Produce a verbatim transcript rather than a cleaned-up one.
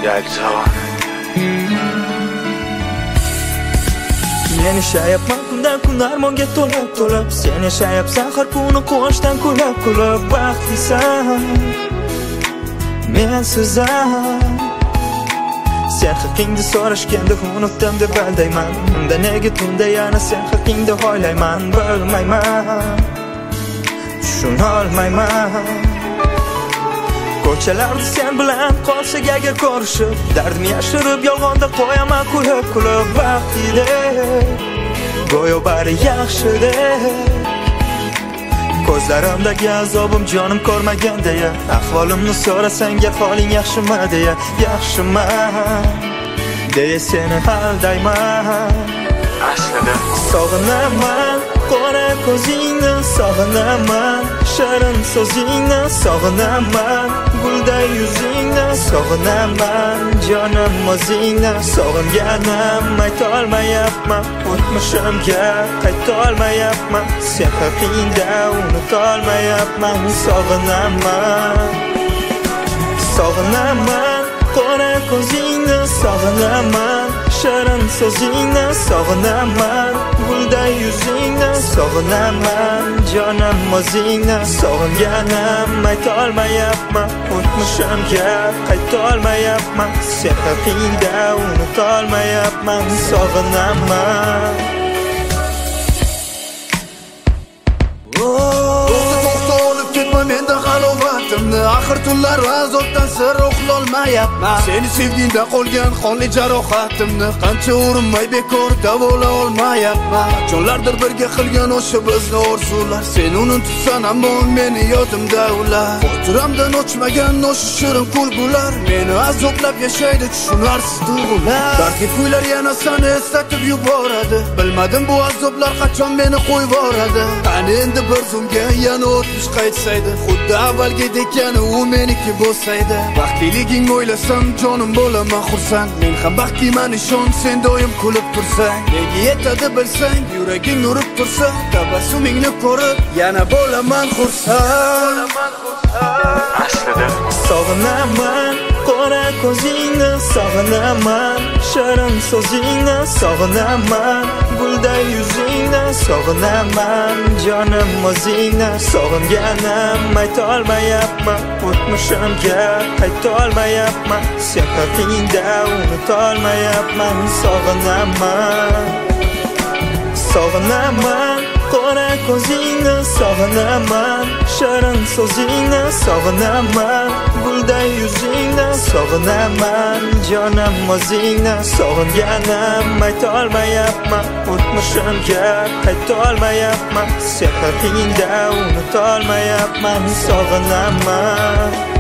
Yakjavon. Men yashayapman kundan kun armonga to'lib to'lib, sen yashayapsan har kuni quvonchdan kulib kulib. Baxtlisan men sizam, sen haqingda so'rashganda unutdim deb aldayman. Unda nega tunda yana sen haqingda o'ylayman. Bilmayman, tushunolmayman. Ko'chalarda sen bilan qolsak agar ko'rishib, dardimni yashirib yolg'onda qo'yaman kulib kulib. Vaqtidek go'yo bari yaxshidek, ko'zlarimdagi azobim jonim ko'rmagan deya, ahvolimni so'rasang ahvoling yaxshimi deya. Yaxshiman deya seni aldayman. Aslida sog'inaman qora ko'zingni, sog'inaman shirin so'zingni, sog'inaman gulday yuzingni, sog'inaman jonim o'zingni. Sog'inganim aytolmayapman, o'tmishimga qaytolmayapman, sen haqingda unutolmayapman. Sog'inaman, sog'inaman qora ko'zingni, sog'inaman shirin so'zingni, sog'inaman gulday yuzingni, sog'inaman jonim o'zingni. Sog'inganim aytolmayapman, o'tmishimga qaytolmayapman, sen haqingda unutolmayapman. Sog'inaman. Mendan halovatimni, axir tunlar azobdan sir uxlolmayapman. Seni sevgingda qolgan qonli jarohatimni qancha urinmay bekor davola olmayapman. Jonlardir birga qilgan o'sha bizni orzular, sen unutibsan ammo meni yodimda ular. Xotiramdan o'chmagan o'sha shirin kulgular, meni azoblab yashaydi tushunarsiz tuyg'ular. Balki kuylar yana seni eslatib yuboradi, bilmadim bu azoblar qachon meni qo'yib yuboradi. Qani endi bir zumga yana o'tmish qaytsaydi, xuddi avvalgidek yana u meniki bo'lsaydi. Baxtliliging o'ylasam jonim bo'laman xursand, men ham baxtliman ishon, sen doim kulib tursang. Nega yetadi bilsang, yuraging urib tursa, tabassumingni ko'rib yana bo'laman xursand. aslida Sog'inaman qora ko'zingni, sog'inaman shirin so'zingni, sog'inaman gulday yuzingni, sog'inaman jonim o'zingni. Sog'inganim aytolmayapman, o'tmishimga qaytolmayapman, sen haqingda unutolmayapman. Sog'inaman, sog'inaman qora ko'zingni, sog'inaman shirin so'zingni, sog'inaman gulday yuzingni, sog'inaman jonim o'zingni. Sog'inganim aytolmayapman, o'tmishimga qaytolmayapman, sen haqingda unutolmayapman. Sog'inaman.